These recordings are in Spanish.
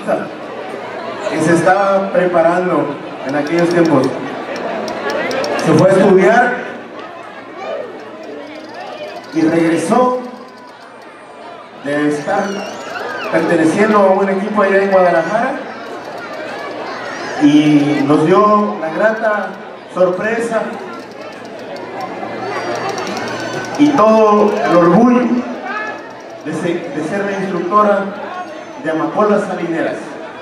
escaramuza que se estaba preparando en aquellos tiempos. Se fue a estudiar y regresó de estar perteneciendo a un equipo allá en Guadalajara y nos dio la grata sorpresa y todo el orgullo de ser la instructora de Amapolas Salineras.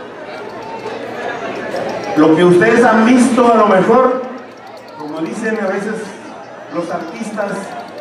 Lo que ustedes han visto a lo mejor, como dicen a veces los artistas,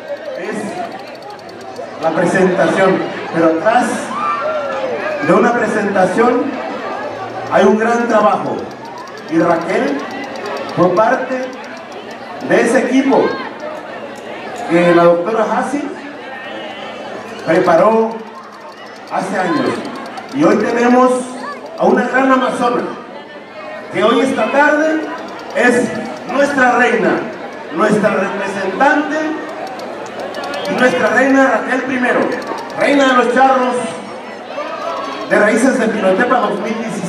es la presentación, pero atrás de una presentación hay un gran trabajo, y Raquel fue parte de ese equipo que la doctora Hassi preparó hace años, y hoy tenemos a una gran amazona que hoy esta tarde es nuestra reina, nuestra representante y nuestra reina Raquel Primero, reina de los charros de Raíces de Pinotepa 2016-2017.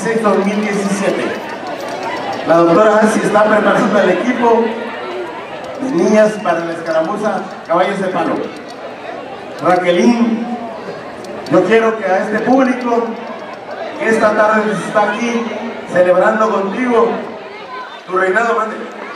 La doctora Hassi está preparando el equipo de niñas para la escaramuza Caballos de Palo. Raquelín, yo quiero que a este público que esta tarde está aquí celebrando contigo tu reinado, mande.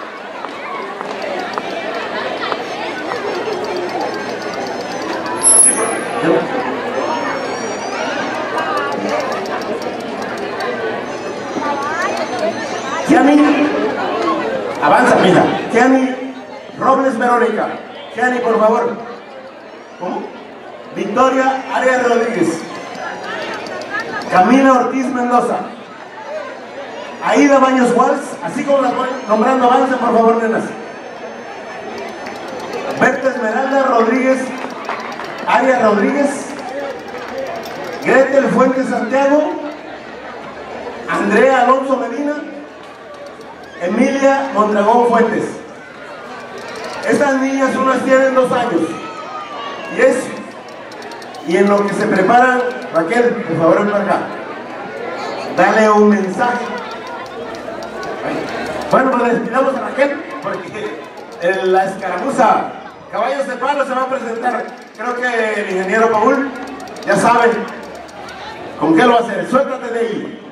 Kiani, avanza, mija. Kiani Robles Verónica. Kiani, por favor. ¿Cómo? Victoria Arias Rodríguez. Camila Ortiz Mendoza. Aida Baños Walsh, así como las voy nombrando, avance por favor, nenas. Berta Esmeralda Rodríguez, Arias Rodríguez, Gretel Fuentes Santiago, Andrea Alonso Medina, Emilia Mondragón Fuentes. Estas niñas unas tienen 2 años. Y en lo que se preparan, Raquel, por favor, ven para acá. Dale un mensaje. Bueno, pues despidamos a Raquel porque la escaramuza Caballos de Palo se va a presentar. Creo que el ingeniero Paul ya sabe con qué lo va a hacer. Suéltate de ahí.